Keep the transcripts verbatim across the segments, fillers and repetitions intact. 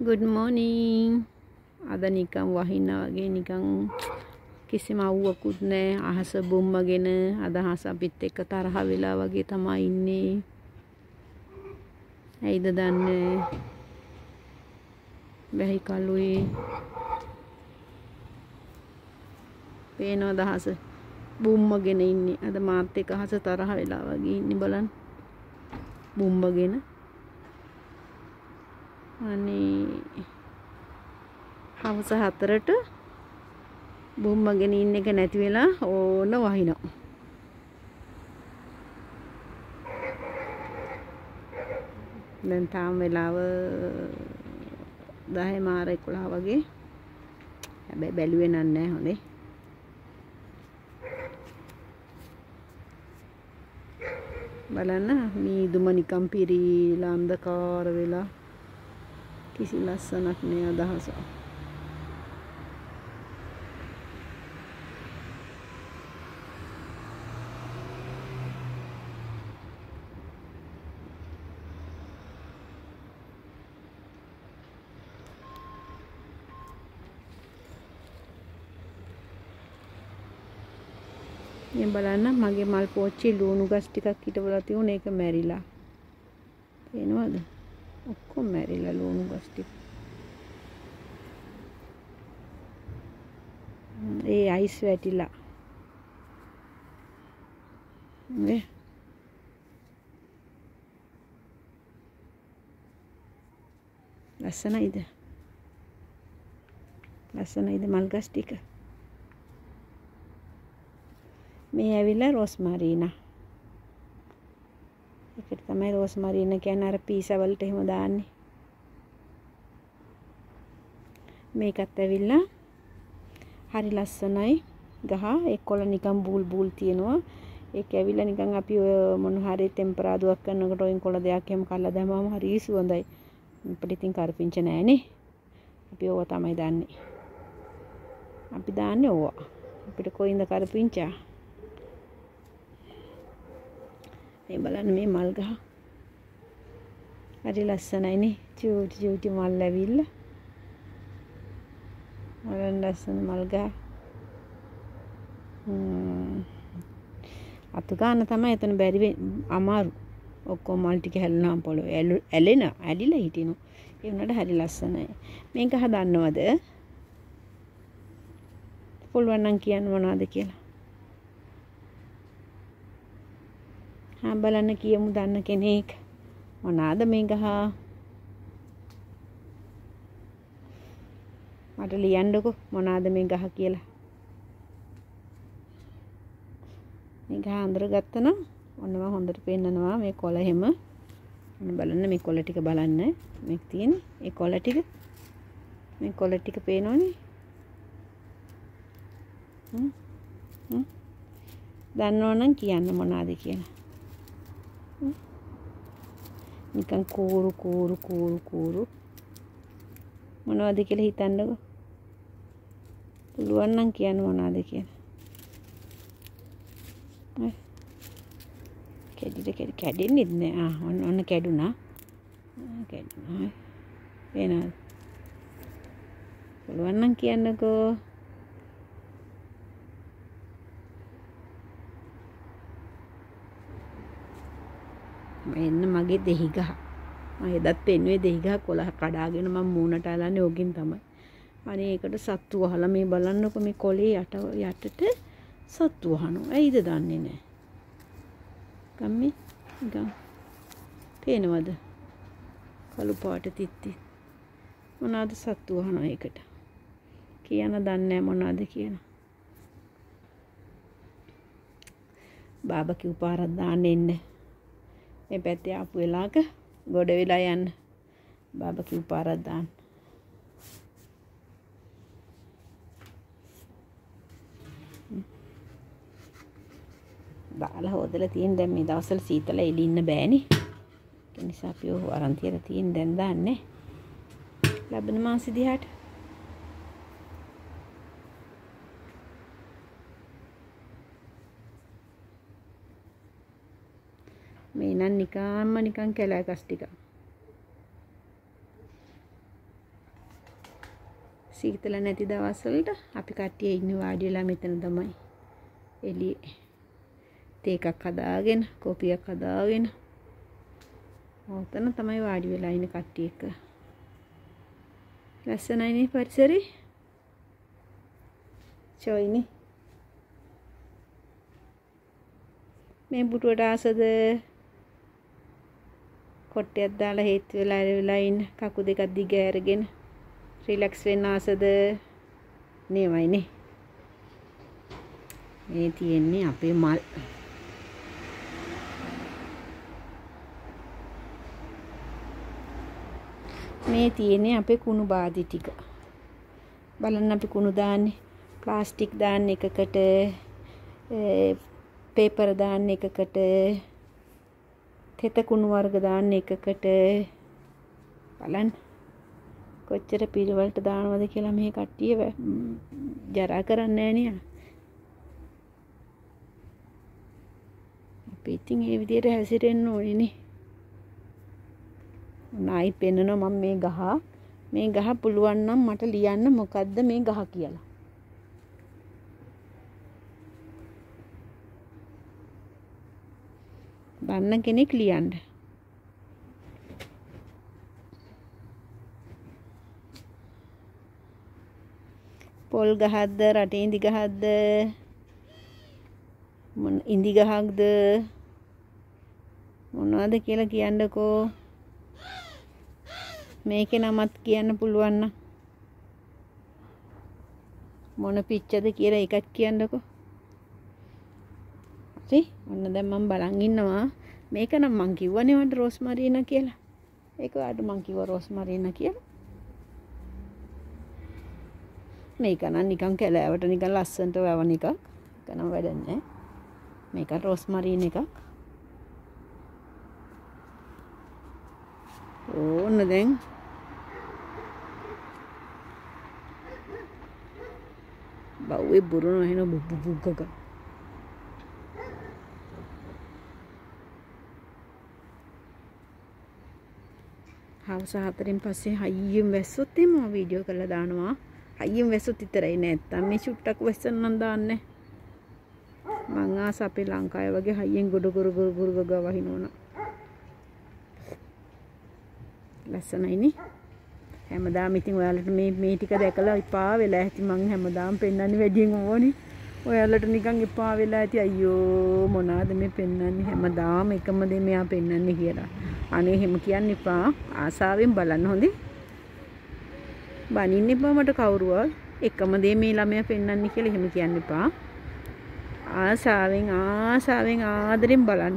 good morning. අද නිකන් වහිනා වගේ නිකන් කිසිම අවුවකුත් නැහැ. අහස බුම්මගෙන අදහස අපිත් එක්ක තරහ වෙලා වගේ තමයි ඉන්නේ. ඇයිද දන්නේ? බැහි කළුයි. පේනවද අහස බුම්මගෙන ඉන්නේ. අද මාත් එක්ක අහස තරහ වෙලා වගේ ඉන්නේ බලන්න. බුම්මගෙන. අනේ හවස හතරට බුම්මගෙන ඉන්න එක නැති වෙලා ඕන වහිනවා. දැන් තාම වෙලාව දහය මාර එකොළහ වගේ. හැබැයි බැලුවේ නෑ හොඳේ. බලන්න මීදුම නිකම් පිරීලා අන්ධකාර වෙලා කිසි ලස්සනක් නෑ අදහස. මේ බලන්න මගේ මල් පෝච්චි ලුණු ගස් ටිකක් හිටවලා තියුණ ඒක මැරිලා. පේනවද? ඔක්කොම මැරිලා ලුණු ගස් ටික. ඒ අයිස් වැටිලා. නේ? ලස්සනයිද? ලස්සනයිද මල් ගස් ටික? මේ ඇවිල්ලා රෝස්මරීනා. ඒකට තමයි රෝස්මරීනා කියන්නේ අර පීසා වලට එහෙම දාන්නේ. මේකත් ඇවිල්ලා හරි ලස්සනයි ගහ. ඒ කොළ නිකන් බූල් බූල් තියෙනවා. ඒක ඇවිල්ලා නිකන් අපි ඔය මොන හරි ටෙම්පරාදුවක් කරනකොට ඔයින් කොළ දෙයක් එහෙම කල්ලා දැම්මම හරි සුවඳයි. අපිට ඉතින් කරපිංච නෑනේ. අපි ඕවා තමයි දාන්නේ. අපි දාන්නේ ඕවා. අපිට කොයින්ද කරපිංචා? මේ බලන්න මේ මල් ගහ. හරි ලස්සනයිනේ. චූටි චූටි මල් ඇවිල්ලා. බලන්න ලස්සන මල් ගහ. හ්ම්. අතු ගන්න තමයි එතන බැරි අමාරු. ඔක්කොම මල් ටික හැලුණාම පොළොවේ ඇලෙන ඇලිලා හිටිනු. ඒ වුණාට හරි ලස්සනයි. මේක හදන්නවද? පුළුවන් නම් කියන්න මොනවද කියලා. හා බලන්න කියමු දන්න කෙනෙක්. මොනවාද මේ ගහ? මට ලියන්නකෝ මොනවාද මේ ගහ කියලා. මේ ගහ අඳුරගත්තා නම් ඔන්න මම හොඳට පෙන්නනවා මේ කොළ හැම. ඔන්න බලන්න මේ කොළ ටික බලන්න. මේක තියෙන්නේ ඒ කොළ ටික. මේ කොළ ටික පේනවනේ. හ්ම් හ්ම් දන්නවනම් කියන්න මොනවාද කියලා. නිකන් කූරු කූරු කූරු කූරු මොනවද කියලා හිතන්නකෝ. පුළුවන් නම් කියන්න මොනවද කියලා. කැඩිද කැඩි කැඩෙන්නේ නැහැ. ආ ඔන්න ඔන්න කැඩුනා. කැඩුනා. වෙනවද? පුළුවන් නම් කියන්නකෝ. එන්න මගේ දෙහි ගහ. මම එදත් පෙන්නුවේ දෙහි ගහ කොළ කඩාගෙන මම මූණට අලන්නේ ඕකින් තමයි. අනේ ඒකට සත්තු වහලා මේ බලන්නකො මේ කොළේ යට යටට සත්තු වහනවා. ඇයිද දන්නේ නැහැ. ගම්මි ගම්. පේනවද? කළු පාට තිත්ති. මොනවාද සත්තු වහනවා ඒකට? කියන්න දන්නේ නැහැ මොනවද කියන. බාබා කිව් පාරක් දාන්න එන්න. මේ පැත්තේ ආපු වෙලාවක ගොඩ වෙලා යන්න. බාබා කිව් පාරක් දාන්න. දාලා හොදලා තියෙන දැන් මේ දවස්වල සීතල එළි ඉන්න බෑනේ. ඒ නිසා අපි ඔය අරන් තියලා තියෙන දැන් දාන්නේ. ලබන මාසෙ දිහාට. මේ නම් නිකම්ම නිකන් කැලෑගස් ටික. සීතල නැති දවස්වලට අපි කට්ටිය ඉන්නේ වාඩි වෙලා මෙතන තමයි. එළියේ තේ එකක් හදාගෙන කොපියක් හදාගෙන ඔතන තමයි වාඩි වෙලා ඉන්නේ කට්ටිය එක. ලස්සනයි නේ පරිසරේ. චොයිනේ. මේ බුටුවට ආසද කොට්ටයක් දාලා හේතු වෙලා වෙලා ඉන්න කකු දෙකක් දිග ඇරගෙන රිලැක්ස් වෙන්න ආසද නේවයිනේ. මේ තියෙන්නේ අපේ මල්. මේ තියෙන්නේ අපේ කුණු බාදි ටික. බලන්න අපි කුණු දාන්නේ ප්ලාස්ටික් දාන්න එකකට පේපර් දාන්න එකකට තෙත කුණු වර්ග දාන්න එකකට බලන්න කොච්චර පිළිවෙලට දානවද කියලා මේ කට්ටිය ජරා කරන්නේ නැහැ නේ. අපි ඉතින් මේ විදිහට හැසිරෙන්න ඕනේ නේ. නයි පෙන්නනවා මම මේ ගහ මේ ගහ පුළුවන් නම් මට ලියන්න මොකද්ද මේ ගහ කියලා. දන්න කෙනෙක් ලියන්න. පොල් ගහක්ද රටේ ඉඳි ගහක්ද මොන ඉඳි ගහක්ද මොනවද කියලා කියන්නකෝ. මේකේ නමත් කියන්න පුළුවන් නම් මොන පිච්චද කියලා එකක් කියන්නකෝ. හරි ඔන්න දැන් මම බලන් ඉන්නවා. මේක නම් මං කිව්වනේ වන්ට රෝස්මරීන කියලා. ඒක ආඩු මං කිව්වා රෝස්මරීන කියලා. මේක නම් නිකන් කැලෑවට නිකන් ලස්සනට වැවන එකක්. ඒක නම් වැඩක් නැහැ. මේක රෝස්මරීන එකක්. ඕන්න දැන් බව්වේ බුරුන වෙන බුබ්බු බුග්ගක. හවස හතරෙන් පස්සේ හයියෙන් වැස්සොත් එම වීඩියෝ කරලා දානවා. හයියෙන් වැස්සොත් විතරයි නැත්තම් මේ චුට්ටක් වැස්සන් නම් දාන්නේ. මං ආස අපේ ලංකාවේ වගේ හයියෙන් ගොඩ ගොර ගොර ගොර ගා වහිනවන. ලස්සනයිනේ. හැමදාම ඉතින් ඔයාලට මේ මේ ටික දැකලා ඉපා වෙලා ඇති. මං හැමදාම පෙන්නන්නේ වැඩියෙන් ඕනේ. ඔයාලට නිකන් ඉපා වෙලා ඇති. අයියෝ මොනවාද මේ පෙන්නන්නේ හැමදාම එකම දේ මෙයා පෙන්නන්නේ කියලා. අනේ එහෙම කියන්න එපා. ආසාවෙන් බලන්න හොඳේ. බනින්න එපා මට කවුරුවත්. එකම දේ මේ ළමයා පෙන්නන්නේ කියලා එහෙම කියන්න එපා. ආසාවෙන් ආසාවෙන් ආදරෙන් බලන්න.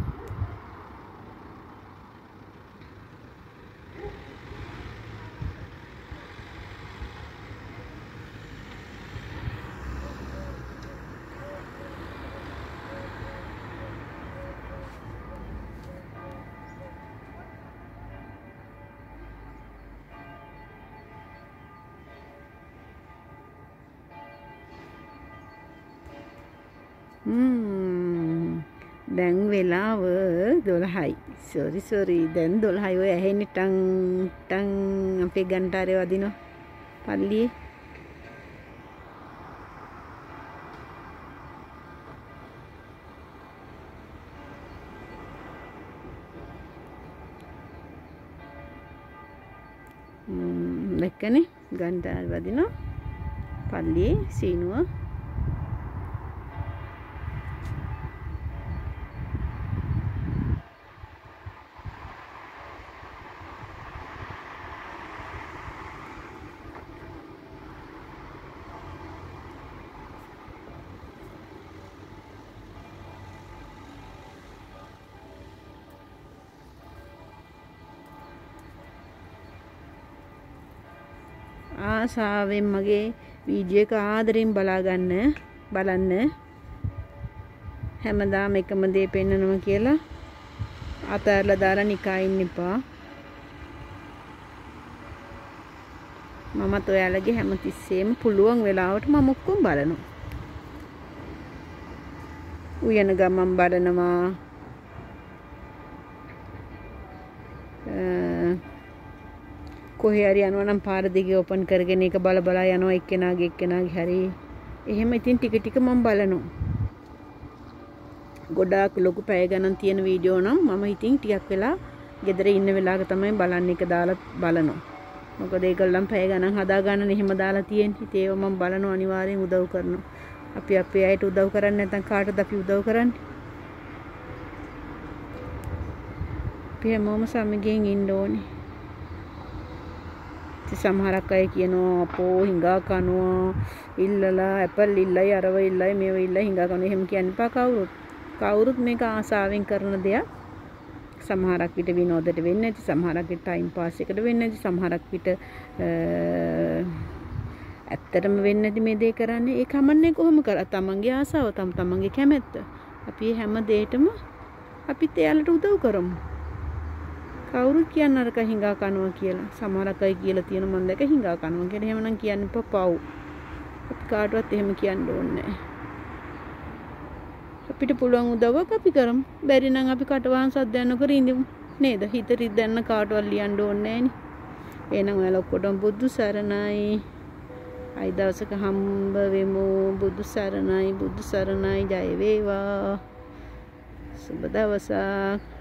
Hmm. දැන් වෙලාව දොළහයි. sorry sorry දැන් දොළහයි. ඔය ඇහෙන්නේ ටං ටං අපේ ගන්ටාරේ වදිනවා පල්ලියේ. hmm දැක්කනේ ගන්ටාරේ වදිනවා පල්ලියේ සීනුව. ආසාවෙන් මගේ වීඩියෝ එක ආදරෙන් බලා ගන්න බලන්න. හැමදාම එකම දේ පෙන්නනවා කියලා අතහැරලා දාලා නිකා ඉන්න එපා. මමත් ඔයාලගේ හැමතිස්සෙම පුළුවන් වෙලාවට මම ඔක්කොම බලනවා. උයන ගමන් බලනවා. කොහේ හරි යනවා නම් පාර දිගේ ඕපන් කරගෙන ඒක බල බල යනවා එක්කෙනාගේ එක්කෙනාගේ හරි. එහෙම ඉතින් ටික ටික මම බලනවා. ගොඩාක් ලොකු පැය ගණන් තියෙන වීඩියෝ නම් මම ඉතින් ටිකක් වෙලා ගෙදර ඉන්න වෙලාවක තමයි බලන්න එක දාලා බලනවා. මොකද ඒගොල්ලන් පැය ගණන් හදා ගන්න එහෙම දාලා තියෙන්නේ. ඉතින් ඒව මම බලනවා අනිවාර්යෙන් උදව් කරනවා. අපි අපේ අයට උදව් කරන්නේ නැත්නම් කාටද අපි උදව් කරන්නේ? අපි හැමෝම සමගියෙන් ඉන්න ඕනේ. ඉතින් සමහරක් අය කියනවා අපෝ හිඟා කනවා ඉල්ලලා ඇපල් ඉල්ලයි අරව ඉල්ලයි මේව ඉල්ලයි හිඟා කනවා. එහෙම කියන්න එපා කවුරුත්. කවුරුත් මේක ආසාවෙන් කරන දෙයක්. සමහරක් විට විනෝදයට වෙන්නේ නැති, සමහරක් විට ටයිම් පාස් එකට වෙන්නේ නැති, සමහරක් විට ඇත්තටම වෙන්නේ නැති මේ දේ කරන්නේ. ඒ කමන්නේ කොහොම කරා තමන්ගේ ආසාව තම තමන්ගේ කැමැත්ත. අපි හැම දෙයකම අපිත් එයාලට උදව් කරමු. කවුරුත් කියන්න අරක හිඟා කනවා කියලා. සමහරක් අය කියලා තියෙන මම දැක හිඟා කනවා කියලා. එහෙමනම් කියන්න එපා පව්. අපි කාටවත් එහෙම කියන්න ඕනේ නැහැ. අපිට පුළුවන් උදව්වක් අපි කරමු. බැරි නම් අපි කටවහන් සද්දයක් නොකර ඉඳමු. නේද? හිත රිද්දන්න කාටවත් ලියන්න ඕනේ නැහනේ. එහෙනම් ඔයාලා ඔක්කොටම බුදු සරණයි. අයි දවසක හම්බ වෙමු. බුදු සරණයි බුදු සරණයි ජය වේවා. සුබ දවසක්.